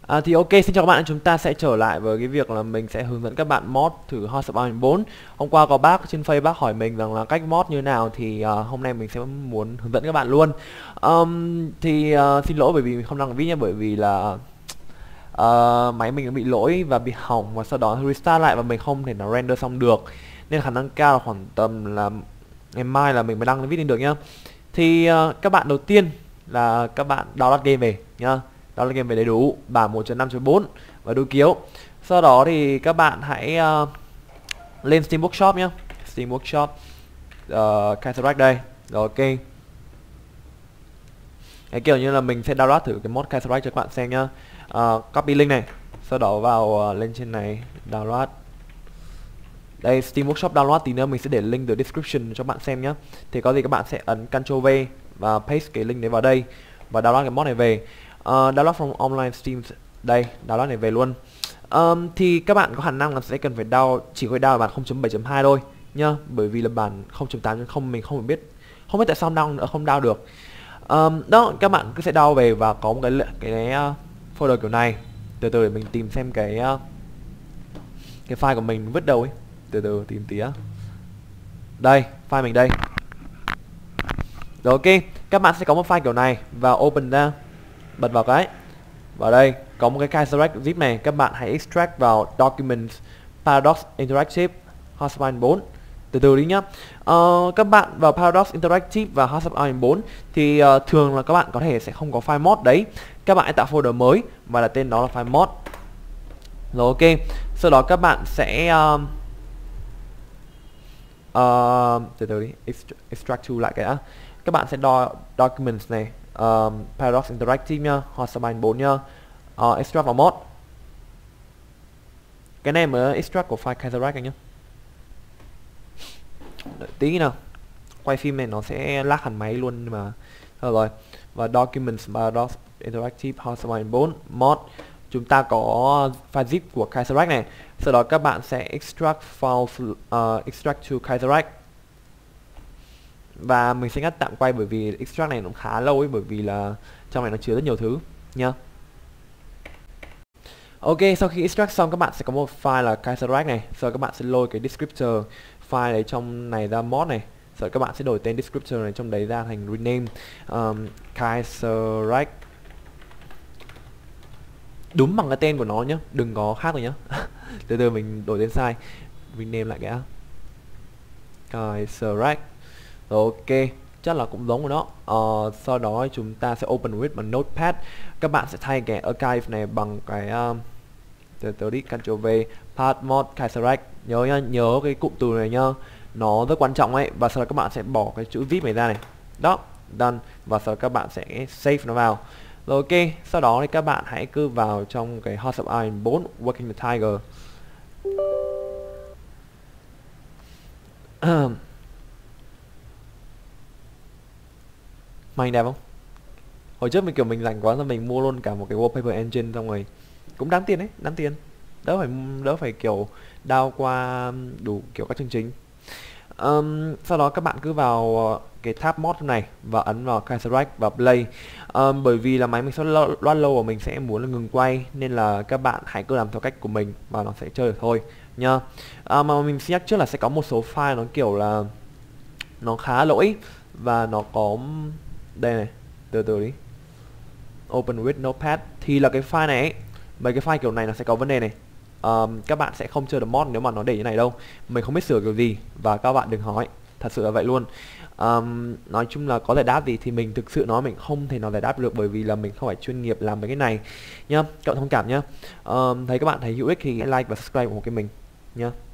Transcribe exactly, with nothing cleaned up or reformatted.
À, thì ok, xin chào các bạn, chúng ta sẽ trở lại với cái việc là mình sẽ hướng dẫn các bạn mod thử Hearts of Iron bốn. Hôm qua có bác trên Facebook bác hỏi mình rằng là cách mod như nào, thì uh, hôm nay mình sẽ muốn hướng dẫn các bạn luôn. um, Thì uh, xin lỗi bởi vì mình không đăng video nhé, bởi vì là uh, máy mình bị lỗi và bị hỏng, và sau đó restart lại và mình không thể nào render xong được, nên khả năng cao là khoảng tầm là ngày mai là mình mới đăng video được nhá. Thì uh, các bạn đầu tiên là các bạn download game về nhá. Đó là game về đầy đủ bản một chấm năm chấm bốn và đối chiếu. Sau đó thì các bạn hãy uh, lên Steam Workshop nhé. Steam Workshop uh, Cataract đây. Rồi ok. Cái kiểu như là mình sẽ download thử cái mod Cataract cho các bạn xem nhá. uh, Copy link này, sau đó vào uh, lên trên này download. Đây Steam Workshop download, tí nữa mình sẽ để link từ description cho các bạn xem nhé. Thì có gì các bạn sẽ ấn Ctrl V và paste cái link đấy vào đây và download cái mod này về. Uh, download from online Steam, đây download này về luôn. Um, thì các bạn có khả năng là sẽ cần phải download, chỉ có download bản không chấm bảy chấm hai thôi nhá, bởi vì là bản không chấm tám chấm không mình không biết không biết tại sao download nữa không download được. Um, đó, các bạn cứ sẽ download về và có một cái cái uh, folder kiểu này. Từ từ để mình tìm xem cái uh, cái file của mình vứt đâu ấy. Từ từ tìm tí á. Đây file mình đây. Rồi ok, các bạn sẽ có một file kiểu này và open ra, bật vào cái vào đây có một cái Cataract zip này, các bạn hãy extract vào Documents Paradox Interactive Hearts of Iron bốn. Từ từ đi nhá. Uh, các bạn vào Paradox Interactive và Hearts of Iron bốn thì uh, thường là các bạn có thể sẽ không có file mod đấy. Các bạn hãy tạo folder mới và đặt tên đó là file mod. Rồi ok, sau đó các bạn sẽ uh, uh, từ từ đi extract, extract to lại cái đã. Các bạn sẽ đo Documents này, um, Paradox Interactive nha, Hearts of Iron bốn nha, uh, extract vào mod. Cái này mới extract của file Cataract anh nhá. Đợi tí nào, quay phim này nó sẽ lag hẳn máy luôn mà. Rồi, rồi. Và Documents Paradox Interactive Hearts of Iron bốn mod, chúng ta có file zip của Cataract này. Sau đó các bạn sẽ extract file uh, extract to Cataract. Và mình sẽ ngắt tạm quay bởi vì extract này nó khá lâu ấy, bởi vì là trong này nó chứa rất nhiều thứ nha. Ok, sau khi extract xong các bạn sẽ có một file là Cataract này. Sau đó các bạn sẽ lôi cái descriptor file đấy trong này ra mod này. Sau đó các bạn sẽ đổi tên descriptor này trong đấy ra thành rename um, Cataract. Đúng bằng cái tên của nó nhá, đừng có khác rồi nhá. Từ từ mình đổi tên sai. Rename lại cái Cataract. Rồi ok, chắc là cũng giống của nó. uh, Sau đó chúng ta sẽ open with bằng notepad. Các bạn sẽ thay cái archive này bằng cái uh, từ từ đi Ctrl V path mod Cataract. Nhớ nhá, nhớ cái cụm từ này nhá, nó rất quan trọng ấy. Và sau đó các bạn sẽ bỏ cái chữ zip này ra này. Đó, done. Và sau đó các bạn sẽ save nó vào. Rồi ok, sau đó thì các bạn hãy cứ vào trong cái Hearts of Iron bốn Working the Tiger. Mày đẹp không? Hồi trước mình kiểu mình rảnh quá rồi mình mua luôn cả một cái wallpaper engine, xong rồi cũng đáng tiền đấy, đáng tiền. Đỡ phải đỡ phải kiểu down qua đủ kiểu các chương trình. Um, sau đó các bạn cứ vào cái tab mod này và ấn vào Cataract và play. Um, bởi vì là máy mình sẽ loát lâu và mình sẽ muốn là ngừng quay, nên là các bạn hãy cứ làm theo cách của mình và nó sẽ chơi được thôi nha. Uh, mà mình xin nhắc trước là sẽ có một số file nó kiểu là nó khá lỗi và nó có đây này, từ từ đi open with notepad thì là cái file này ấy, mấy cái file kiểu này nó sẽ có vấn đề này. Um, các bạn sẽ không chơi được mod nếu mà nó để như này đâu. Mình không biết sửa kiểu gì và các bạn đừng hỏi, thật sự là vậy luôn. Um, nói chung là có giải đáp gì thì mình thực sự nói mình không thể nào giải đáp được, bởi vì là mình không phải chuyên nghiệp làm mấy cái này nhá. Các bạn thông cảm nhá. Um, thấy các bạn thấy hữu ích thì hãy like và subscribe ủng hộ kênh mình nhá.